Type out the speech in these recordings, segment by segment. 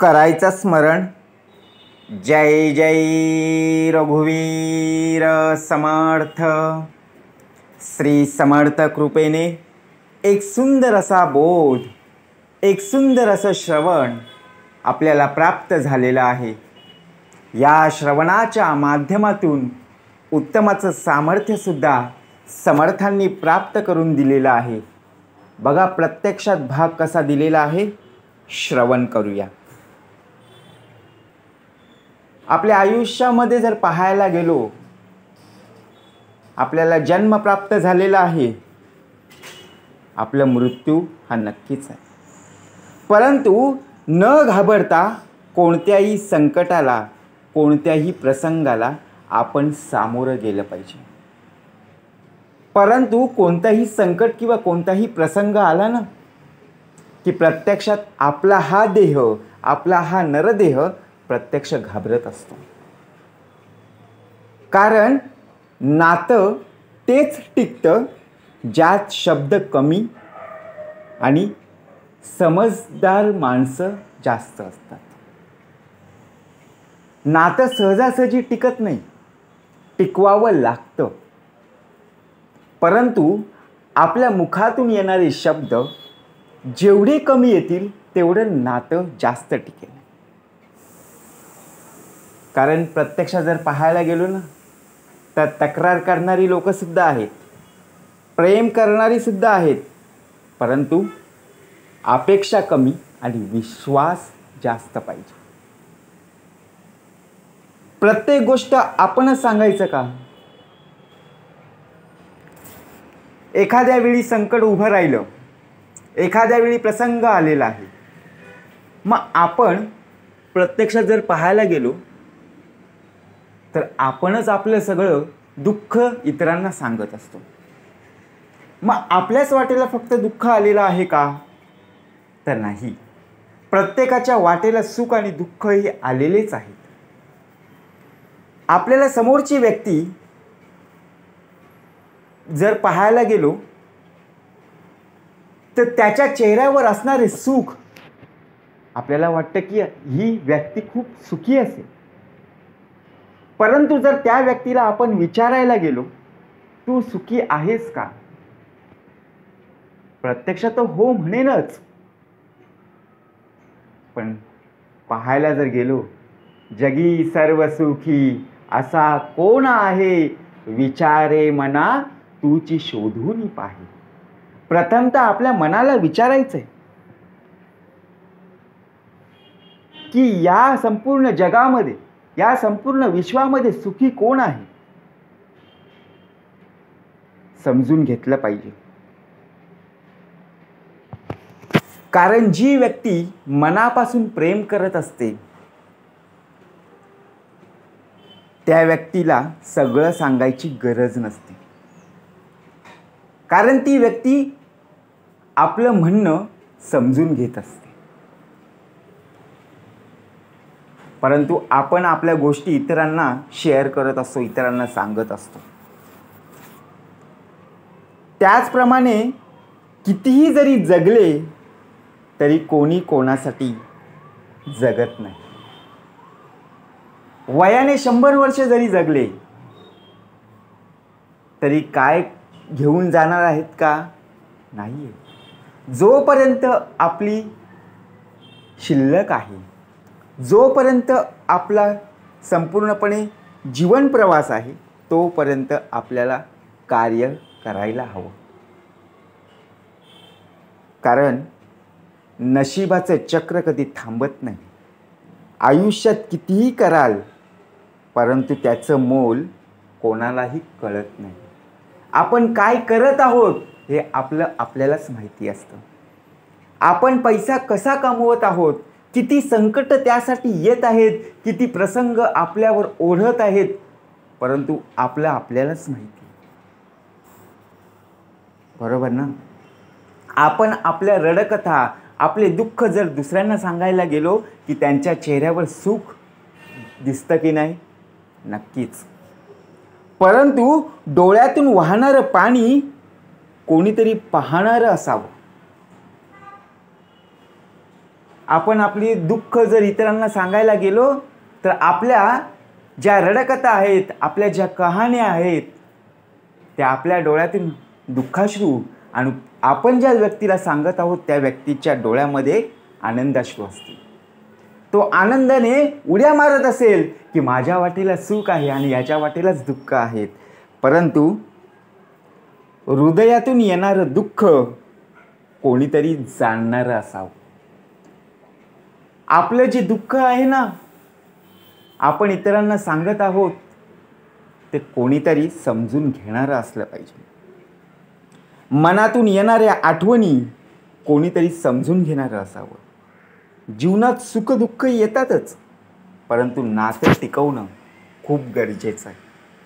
करायचं स्मरण. जय जय रघुवीर समर्थ. श्री समर्थ कृपेने एक सुंदर असा बोध, एक सुंदर असं श्रवण आपल्याला प्राप्त झालेलं आहे. या श्रवणाच्या माध्यमातून उत्तमाचं सामर्थ्यसुद्धा समर्थांनी प्राप्त करून दिलेलं आहे. बघा प्रत्यक्षात भाग कसा दिलेला आहे, श्रवण करूया. आपल्या आयुष्यामध्ये जर पाहायला गेलो, आपल्याला जन्म प्राप्त झालेला आहे, आपला मृत्यू हा नक्कीच आहे. परंतु न घाबरता कोणत्याही संकटाला, कोणत्याही प्रसंगाला आपण सामोरं गेलं पाहिजे. परंतु कोणताही संकट किंवा कोणताही प्रसंग आला ना, की प्रत्यक्षात आपला हा देह, आपला हा नरदेह प्रत्यक्ष घाबरत असतो. कारण नातं तेच टिकतं ज्यात शब्द कमी आणि समजदार माणसं जास्त असतात. नातं सहजासहजी टिकत नाही, टिकवावं लागतं. परंतु आपल्या मुखातून येणारे शब्द जेवढे कमी येतील तेवढं नातं जास्त टिकेल. कारण प्रत्यक्षात जर पाहायला गेलो ना, तर तक्रार करणारी लोकंसुद्धा आहेत, प्रेम करणारी सुद्धा आहेत, परंतु अपेक्षा कमी आणि विश्वास जास्त पाहिजे. प्रत्येक गोष्ट आपणच सांगायचं का? एखाद्या वेळी संकट उभं राहिलं, एखाद्या वेळी प्रसंग आलेला आहे, मग आपण प्रत्यक्षात जर पाहायला गेलो तर आपणच आपलं सगळं दुःख इतरांना सांगत असतो. मग आपल्याच वाटेला फक्त दुःख आलेलं आहे का? तर नाही. प्रत्येकाच्या वाटेला सुख आणि दुःख हे आलेलेच आहेत. आपल्याला समोरची व्यक्ती जर पाहायला गेलो तर त्याच्या चेहऱ्यावर असणारे सुख आपल्याला वाटतं की ही व्यक्ती खूप सुखी असेल. परंतु जर त्या व्यक्तीला आपण विचारायला गेलो, तू सुखी आहेस का? प्रत्यक्षात हो म्हणेनच. पण पाहायला जर गेलो, जगी सर्व सुखी असा कोण आहे, विचारे मना तूची शोधून पाहे. प्रथमतः आपल्या मनाला विचारायचंय की या संपूर्ण जगामध्ये, या संपूर्ण विश्वामध्ये सुखी कोण आहे. समजून घेतलं पाहिजे. कारण जी व्यक्ती मनापासून प्रेम करत असते त्या व्यक्तीला सगळं सांगायची गरज नसते. कारण ती व्यक्ती आपलं म्हणणं समजून घेत असते. परंतु आपण आपल्या गोष्टी इतरांना शेअर करत असतो, इतरांना सांगत असतो. त्याचप्रमाणे कितीही जरी जगले तरी कोणी कोणासाठी जगत नाही. वयाने 100 वर्ष जरी जगले तरी काय घेऊन जाणार आहेत का? नाही. जोपर्यंत आपली शिल्लक आहे, जोपर्यंत आपला संपूर्णपणे जीवन प्रवास आहे, तोपर्यंत आपल्याला कार्य करायला हवं. कारण नशिबाचं चक्र कधी थांबत नाही. आयुष्यात कितीही कराल परंतु त्याचं मोल कोणालाही कळत नाही. आपण काय करत आहोत हे आपल्यालाच माहिती असतं. आपण पैसा कसा कमवत आहोत, किती संकट त्यासाठी येत आहेत, किती प्रसंग आपल्यावर ओढत आहेत, परंतु आपल्यालाच माहिती. बरोबर ना? आपण आपल्या रडकथा, आपले दुःख जर दुसऱ्यांना सांगायला गेलो की त्यांच्या चेहऱ्यावर सुख दिसतं की नाही? नक्कीच. परंतु डोळ्यातून वाहणारं पाणी कोणीतरी पाहणारं असावं. आपण आपली दुःख जर इतरांना सांगायला गेलो तर आपल्या ज्या रडकथा आहेत, आपल्या ज्या कहाण्या आहेत, त्या आपल्या डोळ्यातून दुःखाश्रू आणि आपण ज्या व्यक्तीला सांगत आहोत त्या व्यक्तीच्या डोळ्यामध्ये आनंदाश्रू असतील. तो आनंदाने उड्या मारत असेल की माझ्या वाटेला सुख आहे आणि याच्या वाटेलाच दुःख आहेत. परंतु हृदयातून येणारं दुःख कोणीतरी जाणणारं असावं. आपलं जे दुःख आहे ना, आपण इतरांना सांगत आहोत ते कोणीतरी समजून घेणारं असलं पाहिजे. मनातून येणाऱ्या आठवणी कोणीतरी समजून घेणारं असावं. जीवनात सुख दुःख येतातच, परंतु नातं टिकवणं खूप गरजेचं आहे.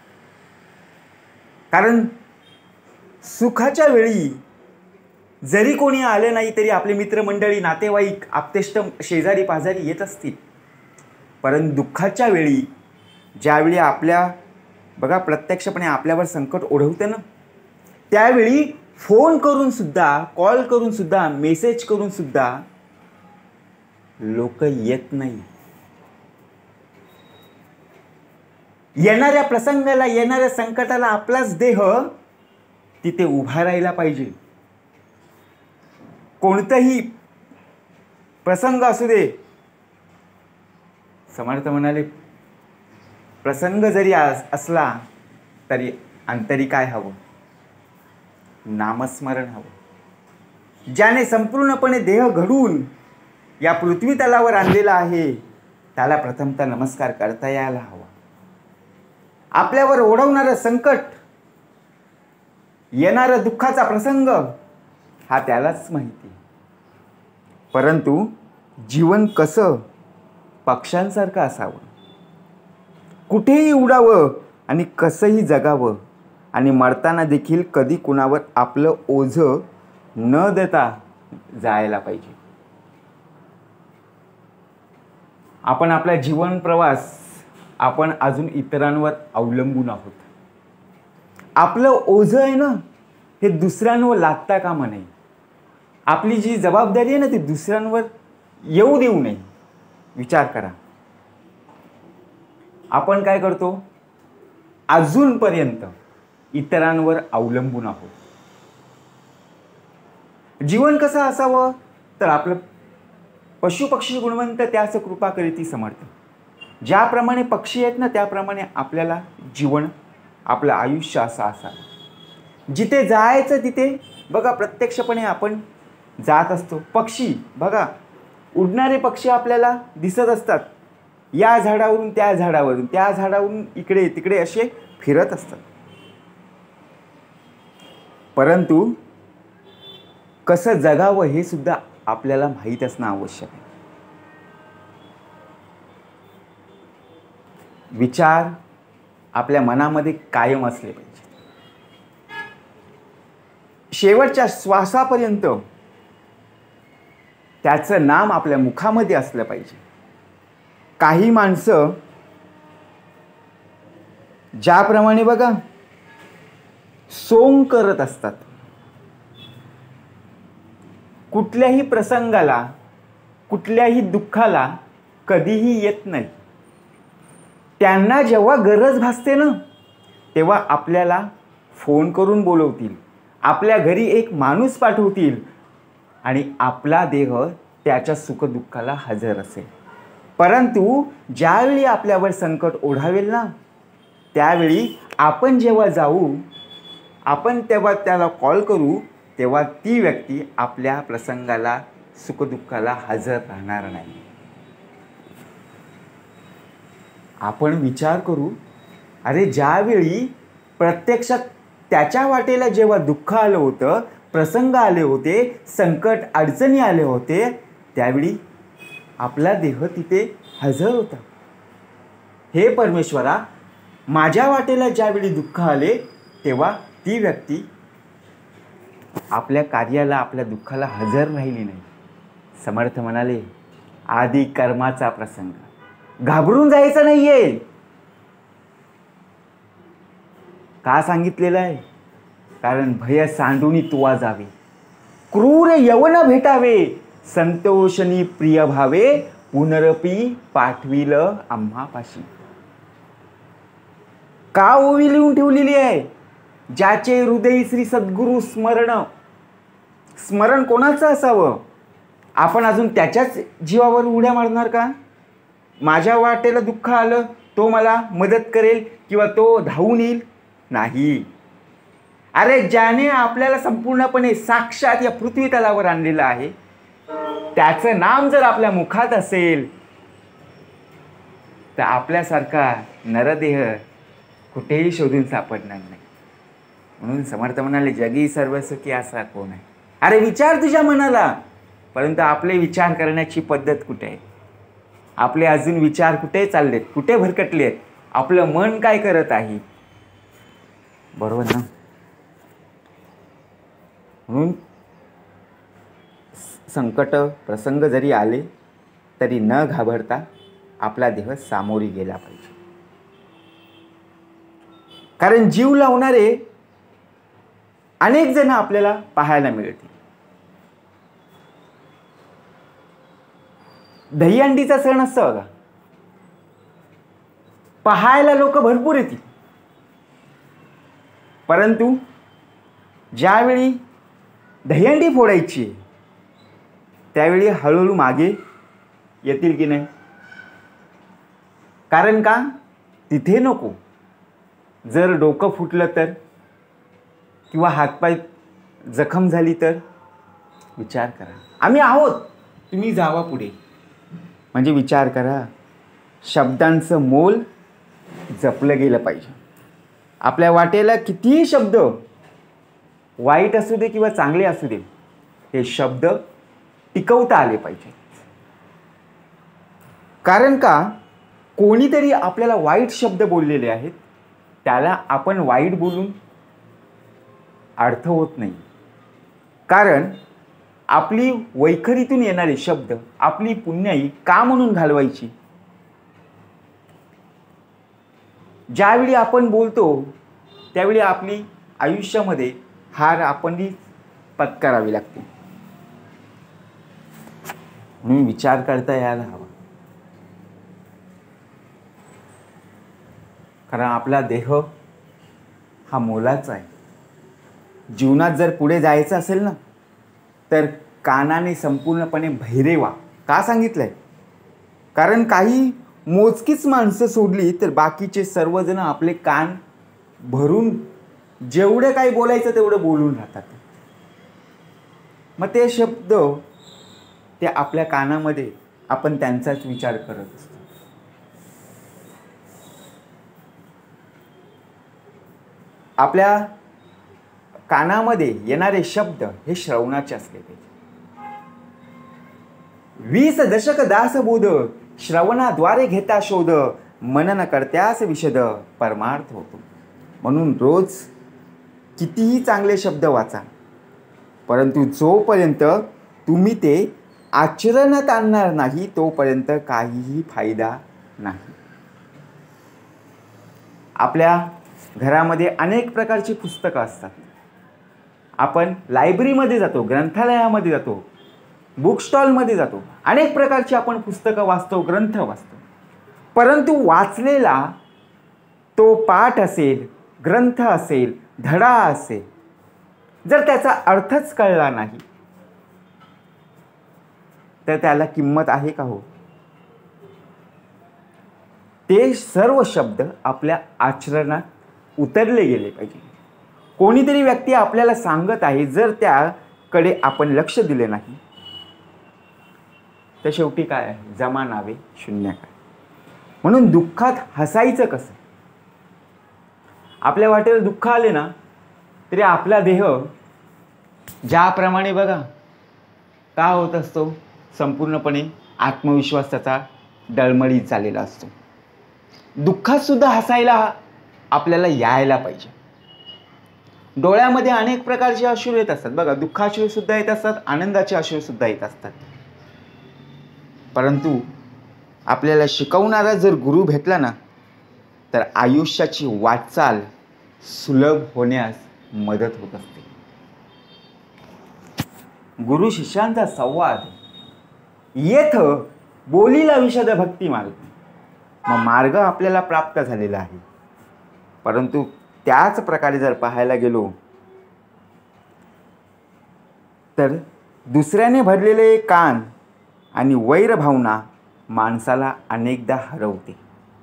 कारण सुखाच्या वेळी जरी कोणी आले नाही तरी आपले मित्रमंडळी, नातेवाईक, आप्तेष्ट, शेजारी पाजारी येत असतील, परंतु दुःखाच्या वेळी ज्यावेळी आपल्या बघा प्रत्यक्षपणे आपल्यावर संकट ओढवतं ना, त्यावेळी फोन करून सुद्धा, कॉल करून सुद्धा, मेसेज करून सुद्धा लोक येत नाही. येणाऱ्या प्रसंगाला, येणाऱ्या संकटाला आपलाच देह तिथे उभा राहिला पाहिजे. कोणताही प्रसंग असू दे, समर्थ म्हणाले प्रसंग जरी असला तरी अंतरी काय हवं? नामस्मरण हवं. ज्याने संपूर्णपणे देह घडवून या पृथ्वी तलावर आणलेला आहे त्याला प्रथमतः नमस्कार करता यायला हवा. आपल्यावर ओढवणारं संकट, येणारा दुःखाचा प्रसंग हा त्यालाच माहिती. परंतु जीवन कसं पक्ष्यांसारखं असावं, कुठेही उडावं आणि कसंही जगावं आणि मरताना देखील कधी कुणावर आपलं ओझं न देता जायला पाहिजे. आपण आपला जीवन प्रवास आपण अजून इतरांवर अवलंबून आहोत. आपलं ओझं आहे ना, हे दुसऱ्यांवर लादता कामा नये. आपली जी जबाबदारी आहे ना, ती दुसऱ्यांवर येऊ देऊ नये. विचार करा, आपण काय करतो? अजूनपर्यंत इतरांवर अवलंबून आहोत. जीवन कसं असावं? तर आपलं पशुपक्षी गुणवंत त्याच कृपा करीती समर्थ. ज्याप्रमाणे पक्षी आहेत ना, त्याप्रमाणे आपल्याला जीवन, आपलं आयुष्य असं असावं. जिथे जायचं तिथे बघा प्रत्यक्षपणे आपण जात असतो. पक्षी बघा, उडणारे पक्षी आपल्याला दिसत असतात. या झाडावरून त्या झाडावरून, त्या झाडावरून इकडे तिकडे असे फिरत असतात. परंतु कसं जगावं हे सुद्धा आपल्याला माहीत असणं आवश्यक आहे. विचार आपल्या मनामध्ये कायम असले पाहिजे. शेवटच्या श्वासापर्यंत त्याचं नाम आपल्या मुखामध्ये असलं पाहिजे. काही माणसं ज्याप्रमाणे बघा सोंग करत असतात, कुठल्याही प्रसंगाला, कुठल्याही दुःखाला कधीही येत नाही. त्यांना जेव्हा गरज भासते ना, तेव्हा आपल्याला फोन करून बोलवतील, आपल्या घरी एक माणूस पाठवतील आणि आपला देह त्याच्या सुखदुःखाला हजर असेल. परंतु ज्यावेळी आपल्यावर संकट ओढावेल ना, त्यावेळी आपण जेव्हा जाऊ, आपण तेव्हा त्याला कॉल करू, तेव्हा ती व्यक्ती आपल्या प्रसंगाला, सुखदुःखाला हजर राहणार नाही. आपण विचार करू, अरे ज्यावेळी प्रत्यक्षात त्याच्या वाटेला जेव्हा दुःख आलं होतं, प्रसंग आले होते, संकट अडचणी आले होते, त्यावेळी आपला देह तिथे हजर होता. हे परमेश्वरा, माझ्या वाटेला ज्यावेळी दुःख आले तेव्हा ती व्यक्ती आपल्या कार्याला, आपल्या दुःखाला हजर राहिली नाही. समर्थ म्हणाले, आदि कर्माचा प्रसंग, घाबरून जायचं नाहीये. का सांगितलेलं आहे? कारण भय सांडूनी तुवा जावे, क्रूर यवन भेटावे, संतोषणी प्रिय भावे पुनरपी पाठविल आम्हापाशी. का ओवी लिहून ठेवलेली आहे? ज्याचे हृदय श्री सद्गुरु स्मरण. स्मरण कोणाचं असावं? आपण अजून त्याच्याच जीवावर उड्या मारणार का? माझ्या वाटेला दुःख आलं तो मला मदत करेल किंवा तो धावून येईल? नाही. अरे ज्याने आपल्याला संपूर्णपणे साक्षात या पृथ्वी तलावर आणलेलं आहे, त्याचं नाम जर आपल्या मुखात असेल तर आपल्यासारखा नरदेह कुठेही शोधून सापडणार नाही. म्हणून समर्थ म्हणाले, जगी सर्वसुखी असा कोण आहे? अरे विचार तुझ्या मनाला, परंतु आपले विचार करण्याची पद्धत कुठे आहे? आपले अजून विचार कुठे चाललेत, कुठे भरकटलेत? आपलं मन काय करत आहे? बरोबर ना? म्हणून संकट प्रसंग जरी आले तरी न घाबरता आपला देह सामोरी गेला पाहिजे. कारण जीव लावणारे अनेक जण आपल्याला पाहायला मिळतील. दहीहंडीचा सण असतो बघा, पाहायला लोक भरपूर येतील, परंतु ज्यावेळी दहीहंडी फोडायची त्यावेळी हळूहळू मागे येतील की नाही? कारण का? तिथे नको. जर डोकं फुटलं तर किंवा हातपाय जखम झाली तर विचार करा. आम्ही आहोत, तुम्ही जावा पुढे. म्हणजे विचार करा, शब्दांचं मोल जपलं गेलं पाहिजे. आपल्या वाटेला कितीही शब्द वाईट असू दे किंवा चांगले असू दे, हे शब्द टिकवता आले पाहिजे. कारण का? कोणीतरी आपल्याला वाईट शब्द बोललेले आहेत, त्याला आपण वाईट बोलून अर्थ होत नाही. कारण आपली वैखरीतून येणारे शब्द आपली पुण्याई का म्हणून घालवायची? ज्यावेळी आपण बोलतो त्यावेळी आपली आयुष्यामध्ये हार आपणही पत्करावी लागते. म्हणून विचार करता यायला हवा. कारण आपला देह हा मोलाचा आहे. जीवनात जर पुढे जायचं असेल ना, तर कानाने संपूर्णपणे बहिरे व्हा. का सांगितलंय? कारण काही मोजकीच माणसं सोडली तर बाकीचे सर्वजण आपले कान भरून जेवढे काही बोलायचं तेवढं बोलून राहतात. मग ते शब्द ते आपल्या कानामध्ये आपण त्यांचाच विचार करत असतो. आपल्या कानामध्ये येणारे शब्द हे श्रवणाचे असले पाहिजे. 20 दशक दासबोध श्रवणाद्वारे घेता शोध, मनन करत्यास विशद परमार्थ होतो. म्हणून रोज कितीही चांगले शब्द वाचा, परंतु जोपर्यंत तुम्ही ते आचरणात आणणार नाही तोपर्यंत काहीही फायदा नाही. आपल्या घरामध्ये अनेक प्रकारची पुस्तकं असतात. आपण लायब्ररीमध्ये जातो, ग्रंथालयामध्ये जातो, बुक स्टॉलमध्ये जातो, अनेक प्रकारची आपण पुस्तकं वाचतो, ग्रंथ वाचतो. परंतु वाचलेला तो पाठ असेल, ग्रंथ असेल, धडा असेल, जर त्याचा अर्थच कळला नाही तर त्याला किंमत आहे का हो? ते सर्व शब्द आपल्या आचरणात उतरले गेले पाहिजे. कोणीतरी व्यक्ती आपल्याला सांगत आहे, जर त्याकडे आपण लक्ष दिले नाही तर शेवटी काय आहे? जमा नावे शून्य काय. म्हणून दुःखात हसायचं कसं? आपल्या वाटेला दुःख आले ना तरी आपला देह ज्याप्रमाणे बघा का होत असतो, संपूर्णपणे आत्मविश्वासाचा डळमळीत चाललेला असतो. दुःखात सुद्धा हसायला आपल्याला यायला पाहिजे. डोळ्यामध्ये अनेक प्रकारचे अश्रू येत असतात बघा, दुःखाश्रू सुद्धा येत असतात, आनंदाचे अश्रू सुद्धा येत असतात. परंतु आपल्याला शिकवणारा जर गुरु भेटला ना तर आयुष्याची वाटचाल सुलभ होण्यास मदत होत असते. गुरु शिष्यांचा संवाद येथ बोलीला विशद भक्ती मार्ग. मग मार्ग आपल्याला प्राप्त झालेला आहे, परंतु त्याच प्रकारे जर पाहायला गेलो तर दुसऱ्याने भरलेले कान आणि वैर भावना माणसाला अनेकदा हरवते.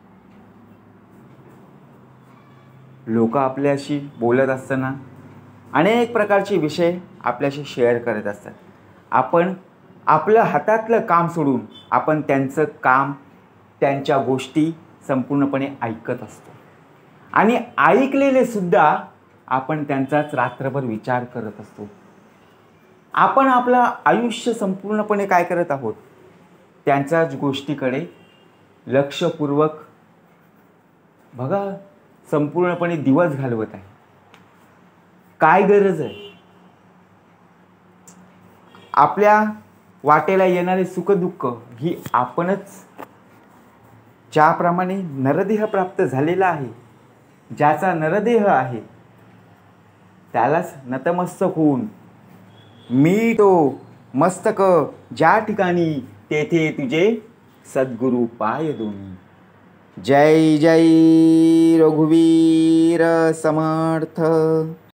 लोक आपल्याशी बोलत असताना अनेक प्रकारचे विषय आपल्याशी शेअर करत असतात. आपण आपलं हातातलं काम सोडून आपण त्यांचं काम, त्यांच्या गोष्टी संपूर्णपणे ऐकत असतो आणि ऐकलेले सुद्धा आपण त्यांचाच रात्रभर विचार करत असतो. आपण आपलं आयुष्य संपूर्णपणे काय करत आहोत, त्यांच्याच गोष्टीकडे लक्षपूर्वक बघा संपूर्णपणे दिवस घालवत आहे. काय गरज आहे? आपल्या वाटेला येणारे सुखदुःख ही आपणच, ज्याप्रमाणे नरदेह प्राप्त झालेला आहे, ज्याचा नरदेह आहे त्यालाच नतमस्तक होऊन मी तो मस्तक ज्या ठिकाणी तेथे तुझे सद्गुरु पाय दोन्ही. जय जय रघुवीर समर्थ.